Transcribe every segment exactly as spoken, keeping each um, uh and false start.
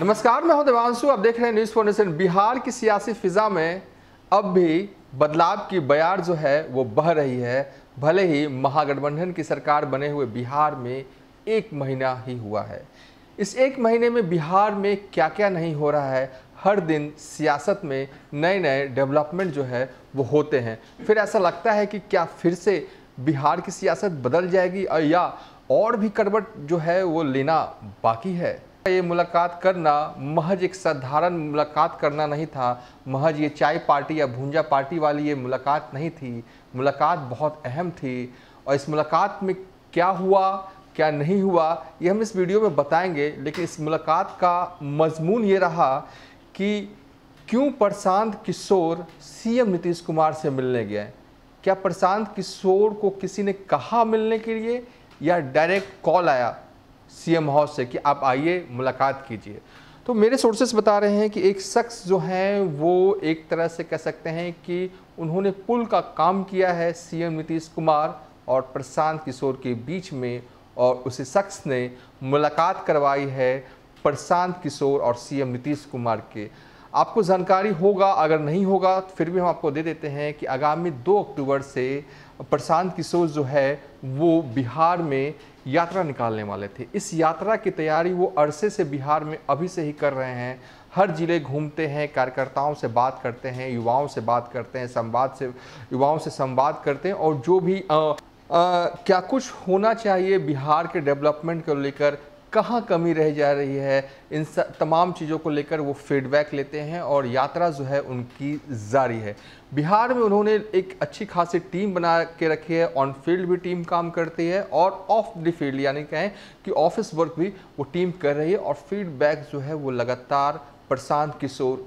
नमस्कार, मैं हूं देवांशु। आप देख रहे हैं न्यूज़ फाउंडेशन। बिहार की सियासी फिजा में अब भी बदलाव की बयार जो है वो बह रही है। भले ही महागठबंधन की सरकार बने हुए बिहार में एक महीना ही हुआ है। इस एक महीने में बिहार में क्या क्या नहीं हो रहा है, हर दिन सियासत में नए नए डेवलपमेंट जो है वो होते हैं। फिर ऐसा लगता है कि क्या फिर से बिहार की सियासत बदल जाएगी या और भी करवट जो है वो लेना बाकी है। ये मुलाकात करना महज एक साधारण मुलाकात करना नहीं था, महज ये चाय पार्टी या भूंजा पार्टी वाली ये मुलाकात नहीं थी। मुलाकात बहुत अहम थी और इस मुलाकात में क्या हुआ क्या नहीं हुआ ये हम इस वीडियो में बताएंगे। लेकिन इस मुलाकात का मजमून ये रहा कि क्यों प्रशांत किशोर सीएम नीतीश कुमार से मिलने गए। क्या प्रशांत किशोर को किसी ने कहा मिलने के लिए या डायरेक्ट कॉल आया सीएम हाउस से कि आप आइए मुलाकात कीजिए। तो मेरे सोर्सेस बता रहे हैं कि एक शख्स जो हैं वो एक तरह से कह सकते हैं कि उन्होंने पुल का काम किया है सीएम नीतीश कुमार और प्रशांत किशोर के बीच में, और उसी शख्स ने मुलाकात करवाई है प्रशांत किशोर और सीएम नीतीश कुमार के। आपको जानकारी होगा, अगर नहीं होगा तो फिर भी हम आपको दे देते हैं कि आगामी दो अक्टूबर से प्रशांत किशोर जो है वो बिहार में यात्रा निकालने वाले थे। इस यात्रा की तैयारी वो अरसे से बिहार में अभी से ही कर रहे हैं। हर जिले घूमते हैं, कार्यकर्ताओं से बात करते हैं, युवाओं से बात करते हैं, संवाद से युवाओं से संवाद करते हैं और जो भी आ, आ, क्या कुछ होना चाहिए बिहार के डेवलपमेंट को लेकर, कहाँ कमी रह जा रही है, इन तमाम चीज़ों को लेकर वो फीडबैक लेते हैं और यात्रा जो है उनकी जारी है। बिहार में उन्होंने एक अच्छी खासी टीम बना के रखी है। ऑन फील्ड भी टीम काम करती है और ऑफ द फील्ड यानी कहें कि ऑफिस वर्क भी वो टीम कर रही है और फीडबैक जो है वो लगातार प्रशांत किशोर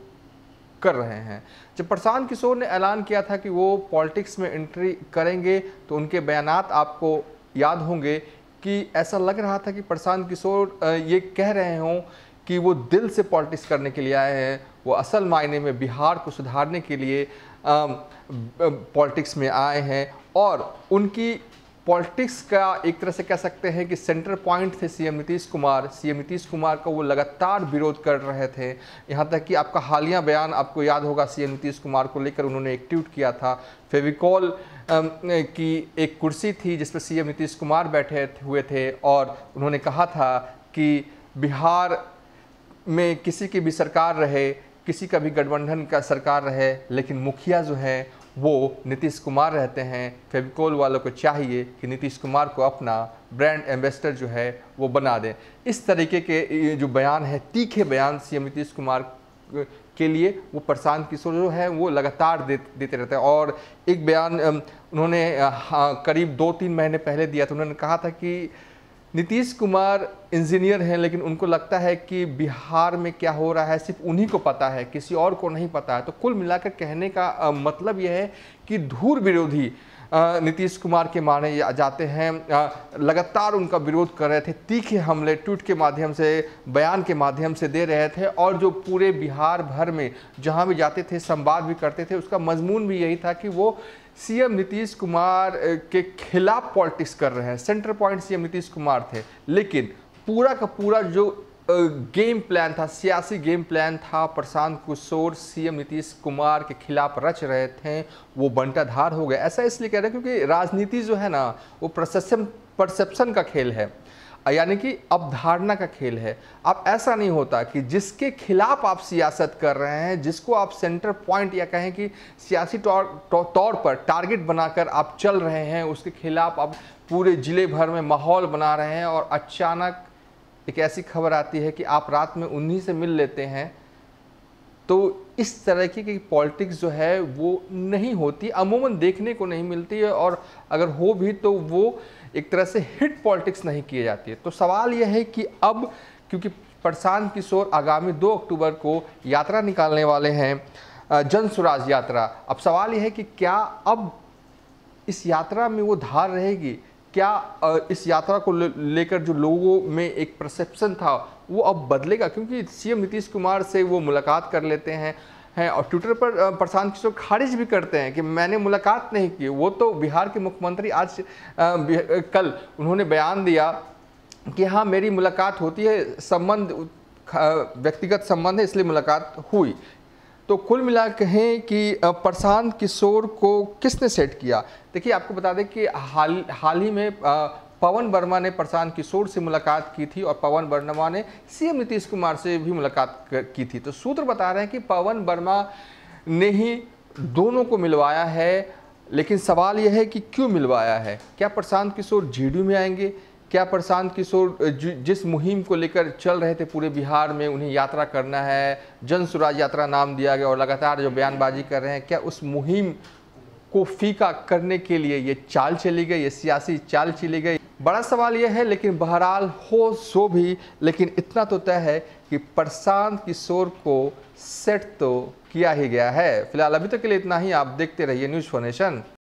कर रहे हैं। जब प्रशांत किशोर ने ऐलान किया था कि वो पॉलिटिक्स में एंट्री करेंगे तो उनके बयानात आपको याद होंगे कि ऐसा लग रहा था कि प्रशांत किशोर ये कह रहे हों कि वो दिल से पॉलिटिक्स करने के लिए आए हैं, वो असल मायने में बिहार को सुधारने के लिए पॉलिटिक्स में आए हैं। और उनकी पॉलिटिक्स का एक तरह से कह सकते हैं कि सेंटर पॉइंट थे सीएम नीतीश कुमार। सीएम नीतीश कुमार का वो लगातार विरोध कर रहे थे, यहाँ तक कि आपका हालिया बयान आपको याद होगा सीएम नीतीश कुमार को लेकर उन्होंने एक ट्वीट किया था। फेविकॉल की एक कुर्सी थी जिस पर सीएम नीतीश कुमार बैठे हुए थे और उन्होंने कहा था कि बिहार में किसी की भी सरकार रहे, किसी का भी गठबंधन का सरकार रहे, लेकिन मुखिया जो है वो नीतीश कुमार रहते हैं। फेविकॉल वालों को चाहिए कि नीतीश कुमार को अपना ब्रांड एम्बेसडर जो है वो बना दें। इस तरीके के जो बयान है, तीखे बयान सीएम नीतीश कुमार के लिए वो प्रशांत किशोर जो है वो लगातार दे, देते रहते हैं। और एक बयान उन्होंने हाँ, करीब दो तीन महीने पहले दिया था। उन्होंने कहा था कि नीतीश कुमार इंजीनियर हैं लेकिन उनको लगता है कि बिहार में क्या हो रहा है सिर्फ उन्हीं को पता है, किसी और को नहीं पता है। तो कुल मिलाकर कहने का आ, मतलब यह है कि धूर विरोधी नीतीश कुमार के माने जाते हैं, आ, लगातार उनका विरोध कर रहे थे। तीखे हमले ट्वीट के माध्यम से, बयान के माध्यम से दे रहे थे और जो पूरे बिहार भर में जहां भी जाते थे संवाद भी करते थे, उसका मजमून भी यही था कि वो सीएम नीतीश कुमार के खिलाफ पॉलिटिक्स कर रहे हैं। Centre point CM Nitish Kumar थे, लेकिन पूरा का पूरा जो गेम प्लान था, सियासी गेम प्लान था, प्रशांत किशोर सीएम नीतीश कुमार के खिलाफ रच रहे थे, वो बंटाधार हो गए। ऐसा इसलिए कह रहे हैं क्योंकि राजनीति जो है ना वो परसेप्शन परसेप्शन का खेल है, यानी कि अवधारणा का खेल है। अब ऐसा नहीं होता कि जिसके खिलाफ आप सियासत कर रहे हैं, जिसको आप सेंटर पॉइंट या कहें कि सियासी तौर पर टारगेट बनाकर आप चल रहे हैं, उसके खिलाफ आप पूरे जिले भर में माहौल बना रहे हैं और अचानक एक ऐसी खबर आती है कि आप रात में उन्हीं से मिल लेते हैं। तो इस तरह की पॉलिटिक्स जो है वो नहीं होती, अमूमन देखने को नहीं मिलती है और अगर हो भी तो वो एक तरह से हिट पॉलिटिक्स नहीं की जाती है। तो सवाल यह है कि अब क्योंकि प्रशांत किशोर आगामी दो अक्टूबर को यात्रा निकालने वाले हैं, जन स्वराज यात्रा, अब सवाल यह है कि क्या अब इस यात्रा में वो धार रहेगी, क्या इस यात्रा को लेकर जो लोगों में एक परसेप्शन था वो अब बदलेगा। क्योंकि सीएम नीतीश कुमार से वो मुलाकात कर लेते हैं हैं और ट्विटर पर प्रशांत किशोर खारिज भी करते हैं कि मैंने मुलाकात नहीं की। वो तो बिहार के मुख्यमंत्री आज आ, कल उन्होंने बयान दिया कि हाँ मेरी मुलाकात होती है, संबंध व्यक्तिगत संबंध है इसलिए मुलाकात हुई। तो कुल मिला कहें कि प्रशांत किशोर को किसने सेट किया? देखिए आपको बता दें कि हाल हाल ही में पवन वर्मा ने प्रशांत किशोर से मुलाकात की थी और पवन वर्मा ने सीएम नीतीश कुमार से भी मुलाकात की थी। तो सूत्र बता रहे हैं कि पवन वर्मा ने ही दोनों को मिलवाया है, लेकिन सवाल यह है कि क्यों मिलवाया है? क्या प्रशांत किशोर जेडीयू में आएंगे? क्या प्रशांत किशोर जिस मुहिम को लेकर चल रहे थे पूरे बिहार में, उन्हें यात्रा करना है, जन स्वराज यात्रा नाम दिया गया और लगातार जो बयानबाजी कर रहे हैं, क्या उस मुहिम को फीका करने के लिए ये चाल चली गई, ये सियासी चाल चली गई? बड़ा सवाल यह है। लेकिन बहरहाल हो सो भी, लेकिन इतना तो तय है कि प्रशांत किशोर को सेट तो किया ही गया है। फिलहाल अभी तक के लिए इतना ही। आप देखते रहिए न्यूज़ फॉर नेशन।